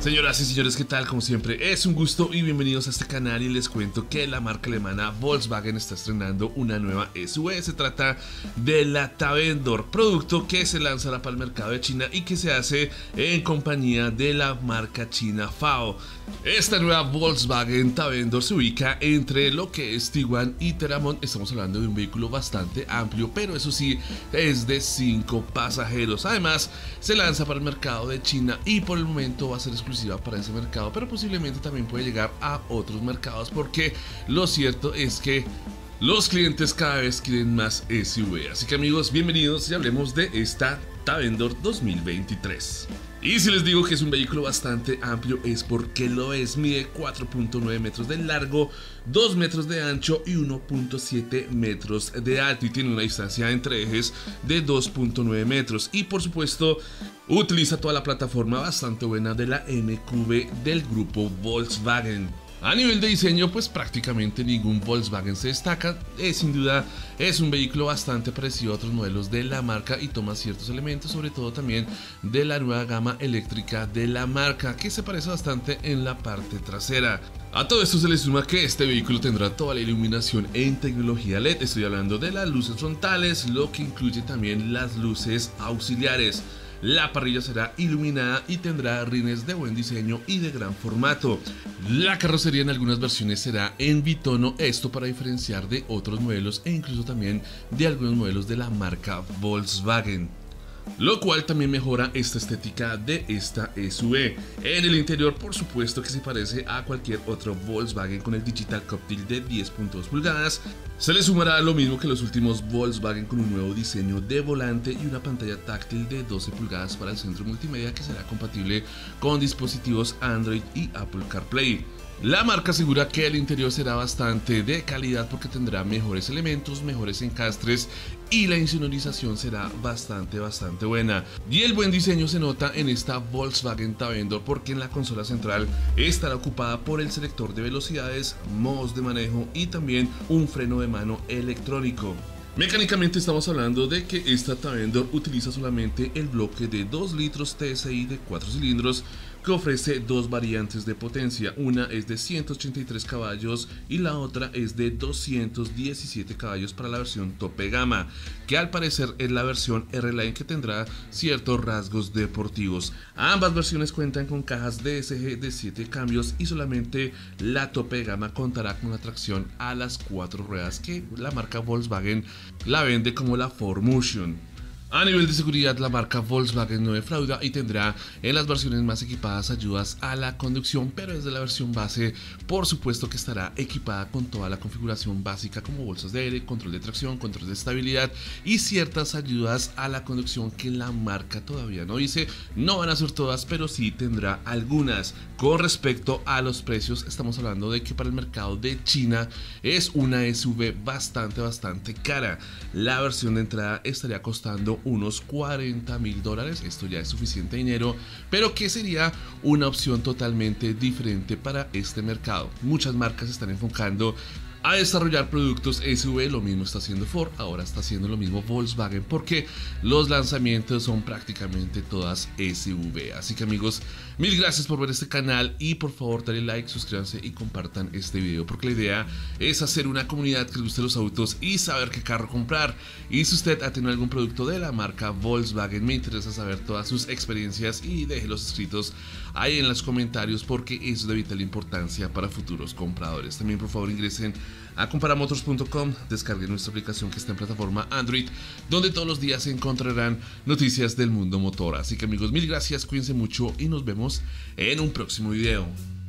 Señoras y señores, ¿qué tal? Como siempre, es un gusto y bienvenidos a este canal y les cuento que la marca alemana Volkswagen está estrenando una nueva SUV. Se trata de la Tavendor, producto que se lanzará para el mercado de China y que se hace en compañía de la marca china FAO. Esta nueva Volkswagen Tavendor se ubica entre lo que es Tiguan y Teramont. Estamos hablando de un vehículo bastante amplio, pero eso sí, es de 5 pasajeros. Además, se lanza para el mercado de China y por el momento va a ser exclusiva para ese mercado, pero posiblemente también puede llegar a otros mercados, porque lo cierto es que los clientes cada vez quieren más SUV. Así que amigos, bienvenidos y hablemos de esta Tavendor 2023. Y si les digo que es un vehículo bastante amplio, es porque lo es. Mide 4.9 metros de largo, 2 metros de ancho y 1.7 metros de alto, y tiene una distancia entre ejes de 2.9 metros. Y por supuesto, utiliza toda la plataforma bastante buena de la MQB del grupo Volkswagen. A nivel de diseño, pues prácticamente ningún Volkswagen se destaca. Sin duda es un vehículo bastante parecido a otros modelos de la marca y toma ciertos elementos, sobre todo también de la nueva gama eléctrica de la marca, que se parece bastante en la parte trasera. A todo esto se le suma que este vehículo tendrá toda la iluminación en tecnología LED. Estoy hablando de las luces frontales, lo que incluye también las luces auxiliares. La parrilla será iluminada y tendrá rines de buen diseño y de gran formato. La carrocería en algunas versiones será en bitono, esto para diferenciar de otros modelos e incluso también de algunos modelos de la marca Volkswagen, lo cual también mejora esta estética de esta SUV. En el interior, por supuesto que se parece a cualquier otro Volkswagen con el Digital Cockpit de 10.2 pulgadas. Se le sumará lo mismo que los últimos Volkswagen, con un nuevo diseño de volante y una pantalla táctil de 12 pulgadas para el centro multimedia, que será compatible con dispositivos Android y Apple CarPlay. La marca asegura que el interior será bastante de calidad porque tendrá mejores elementos, mejores encastres y la insonorización será bastante buena. Y el buen diseño se nota en esta Volkswagen Tavendor porque en la consola central estará ocupada por el selector de velocidades, modos de manejo y también un freno de mano electrónico. Mecánicamente estamos hablando de que esta Tavendor utiliza solamente el bloque de 2 litros TSI de 4 cilindros, que ofrece dos variantes de potencia. Una es de 183 caballos y la otra es de 217 caballos para la versión tope gama, que al parecer es la versión R-Line, que tendrá ciertos rasgos deportivos. Ambas versiones cuentan con cajas DSG de 7 cambios y solamente la tope gama contará con la tracción a las 4 ruedas, que la marca Volkswagen la vende como la 4Motion. A nivel de seguridad, la marca Volkswagen no defrauda y tendrá en las versiones más equipadas ayudas a la conducción, pero desde la versión base, por supuesto que estará equipada con toda la configuración básica, como bolsas de aire, control de tracción, control de estabilidad y ciertas ayudas a la conducción que la marca todavía no dice. No van a ser todas, pero sí tendrá algunas. Con respecto a los precios, estamos hablando de que para el mercado de China es una SUV bastante cara. La versión de entrada estaría costando unos $40.000. Esto ya es suficiente dinero, pero que sería una opción totalmente diferente para este mercado. Muchas marcas están enfocando a desarrollar productos SUV. Lo mismo está haciendo Ford, ahora está haciendo lo mismo Volkswagen, porque los lanzamientos son prácticamente todas SUV. Así que amigos, mil gracias por ver este canal y por favor dale like, suscríbanse y compartan este video, porque la idea es hacer una comunidad que les guste los autos y saber qué carro comprar. Y si usted ha tenido algún producto de la marca Volkswagen, me interesa saber todas sus experiencias y déjelos escritos ahí en los comentarios, porque eso es de vital importancia para futuros compradores. También por favor ingresen a comparamotors.com, descarguen nuestra aplicación que está en plataforma Android, donde todos los días se encontrarán noticias del mundo motor. Así que amigos, mil gracias, cuídense mucho y nos vemos en un próximo video.